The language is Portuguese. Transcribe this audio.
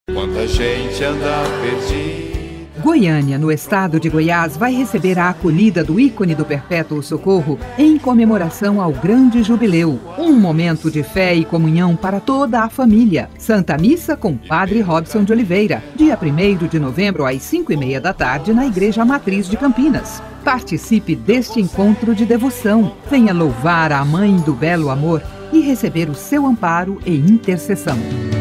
Quanta gente anda perdida. Goiânia, no estado de Goiás, vai receber a acolhida do ícone do Perpétuo Socorro em comemoração ao Grande Jubileu. Um momento de fé e comunhão para toda a família. Santa Missa com Padre Robson de Oliveira, dia 1º de novembro, às 5h30 da tarde, na Igreja Matriz de Campinas. Participe deste encontro de devoção. Venha louvar a Mãe do Belo Amor e receber o seu amparo e intercessão.